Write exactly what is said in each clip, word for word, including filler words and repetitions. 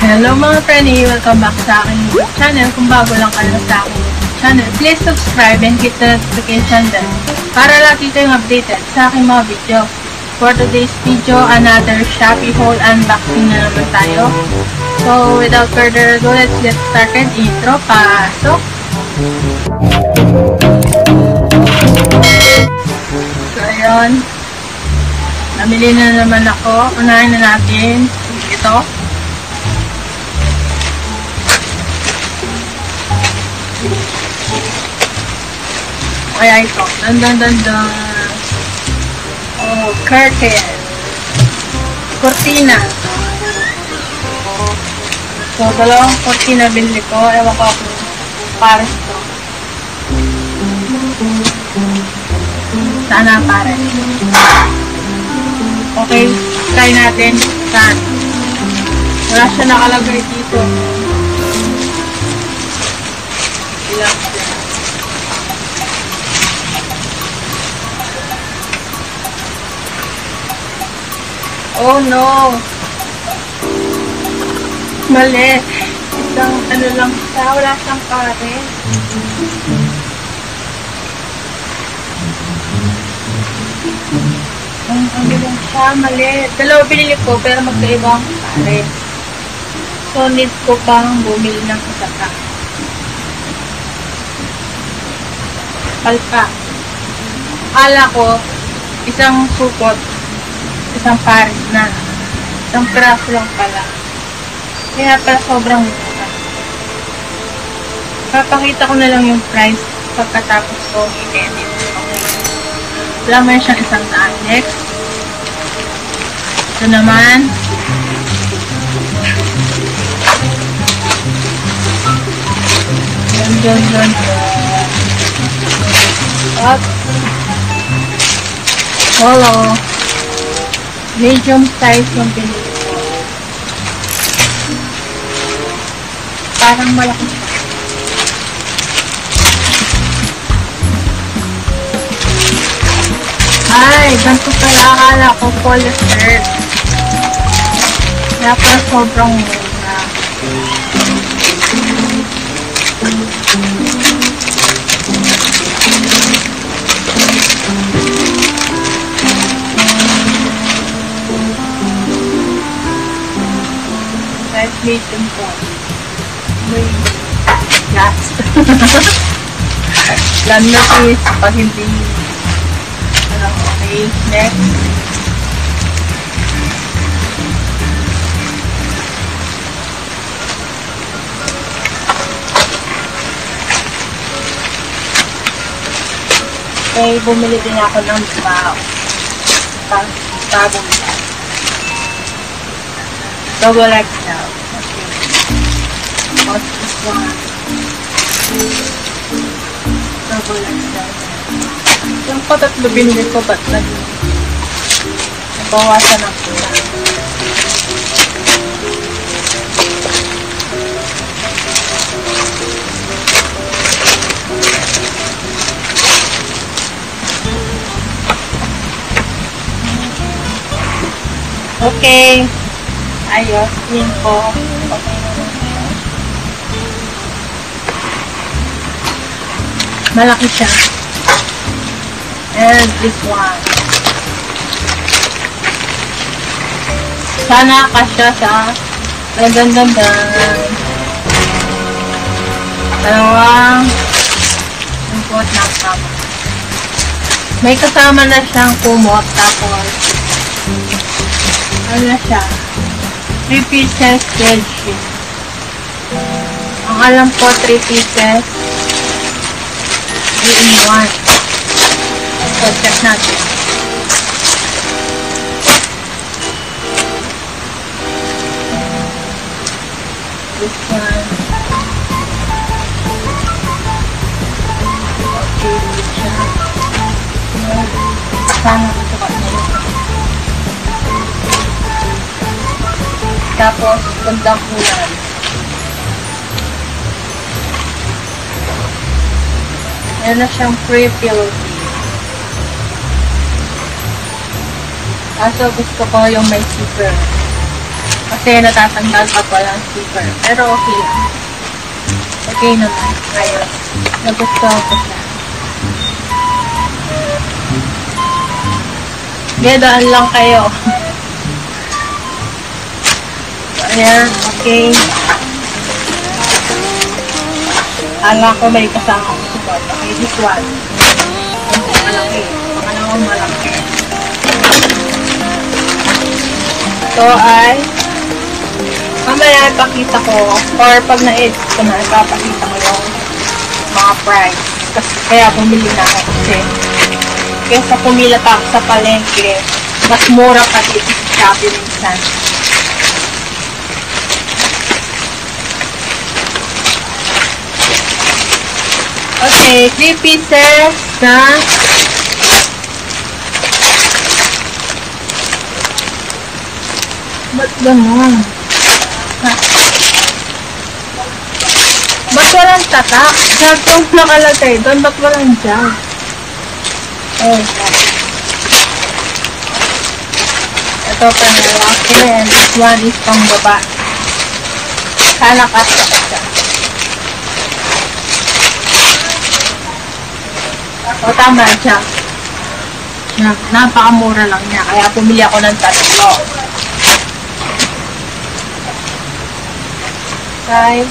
Hello mga preni! Welcome back sa aking YouTube channel. Kung bago lang kayo sa aking YouTube channel, please subscribe and hit the notification bell para lagi kayong updated sa aking mga video. For today's video, another Shopee haul unboxing na naman tayo. So, without further ado, let's get started. Intro, pasok! So, ayun. Namili na naman ako. Unahin na natin ito. Kaya ito. Dandan dandan. Oh, curtain. Cortina. So, dalawang cortina binili ko. Ewan ko kung pares to. Sana pares. Okay, try natin. Saan? Wala siya nakalagay dito. Ilang siya. Oh no! Mali. Isang ano lang siya. Wala siyang pares. Ang ang bilang siya. Mali. Dalawa binili ko pero magkaibang pares. So need ko pang bumili ng isa pa. Palpa. Akala ko isang supot. Isang pares na. Isang piraso lang pala. Kaya pala sobrang mura. Papakita ko na lang yung price pagkatapos ko i-edit. Okay. Wala mo siyang isang daan. Next. Ito naman. Dun, dun, dun, dun. Up. Hello. Medium size yung pinili ko. Parang malaki siya. Ay, ganito pala. Akala ko polyester. Kaya pa sobrang mura. Let's make them po. May gas. Landa is pag hindi ano, okay. Next. Okay, bumili din ako ng bao. Pang bagong bao. Double X now. Okay. What's this one? Double X now. Yung patatlo binili ko, ba't naging nabawasan ako na. Okay. Ayos, yun po. Okay naman siya. Malaki siya. And this one. Sana kasya sa dandan-dandan. Dalawang kumot na kasama. May kasama na siyang kumot. Tapos, ano na siya? three pieces bed sheet. Ang alam ko, three pieces three in one. So, check natin. This one. Okay, this siya. Sana ito ka na yun. Tapos, gandang kulay. Meron na siyang free pillow. Kaso gusto ko yung may zipper. Kasi natatanggal pag walang sticker. Pero okay lang. Okay naman. Ayun. Nagustuhan ko siya. Gedaan lang kayo. Ayan. Okay. Ala ko may kasama ko support. Okay, this one. Malaki. Pangalawang malaki. Ito ay mamaya ipakita ko or pag na-edit ko na ipapakita ko yung mga price. Kasi kaya bumili na ako kasi kesa pumila pa ako sa palengke, mas mura pa dito sa Shopee minsan. Okay, three pieces na ba't ganun? Ha? Ba't walang tatak? Jag itong nakalagay doon, ba't walang jag? Oh, ito pa nalaki and this one is pang baba. Sana kasa ko siya. O, tama siya. Napakamura lang niya. Kaya pumili ako ng tatlo. Five.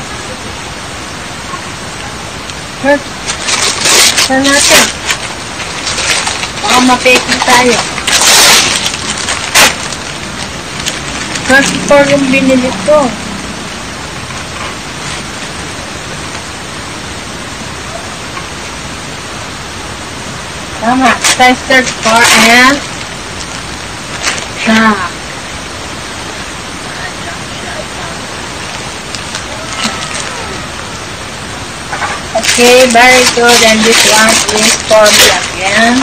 First. Saan natin? Baka mapeki tayo. First four yung binili ko. Tama. Size thirty-four and siya. Okay, very good. And this one is for me again.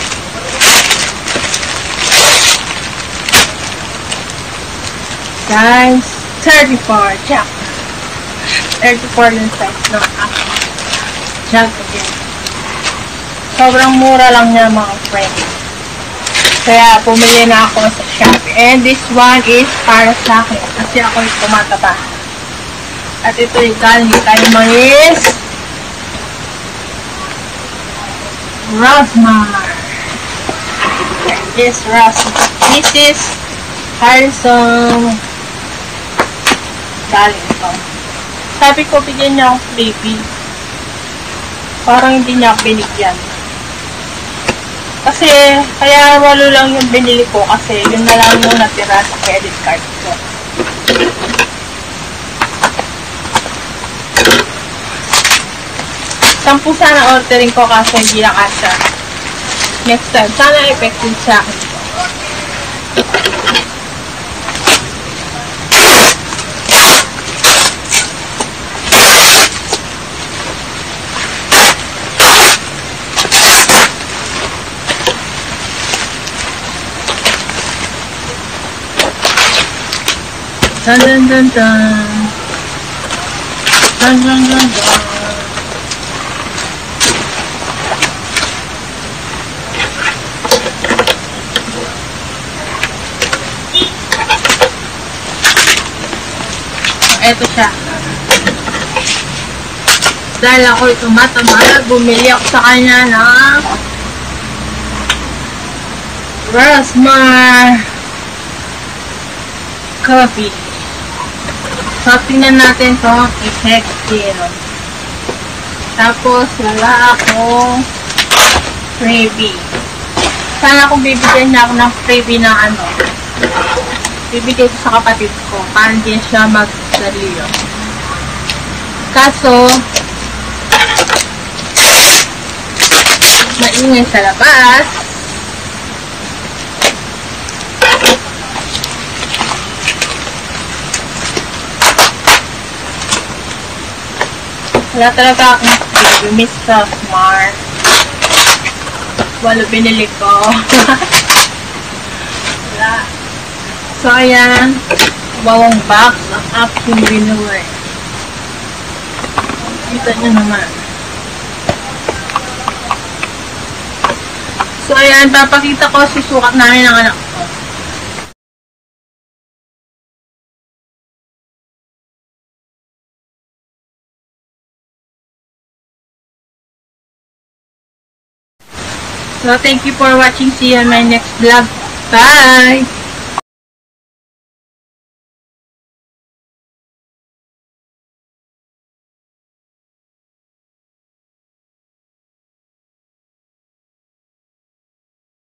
Size thirty-four. Check. thirty-four yung size no? Check again. Sobrang mura lang niya mga friends. Kaya pumili na ako sa Shopee. And this one is para sa akin. Kasi ako yung tumataba. At ito yung galing tayo mais. Rosmar. This Rosmar. This is Harrison. Galing ito. Sabi ko, bigyan niya akong freebie. Parang hindi niya ako binigyan. Kasi, kaya walo lang yung binili ko kasi yun na lang yung natira sa credit card ko. Sampu sana ordering ko kasi hindi na kasha. Next time, sana effective sa akin. Dun dun dun dun. Dun dun dun dun. Eto siya. Dahil ako tumatamad, bumili ako sa kanya ng Rosmar coffee. So, tingnan natin itong effective. Tapos, wala akong freebie. Sana kung bibigyan niya ako ng freebie ng ano, bibigay ko sa kapatid ko para hindi siya magdaliyo. Kaso, maingay sa labas. Wala talaga akong freebie, Miss Rosmar. Wala binili ko. Wala. So, ayan. Bawang box ang aking binili. Kita nyo naman. So, ayan. Papakita ko susukat namin ng anak ko. So, thank you for watching. See you on my next vlog. Bye!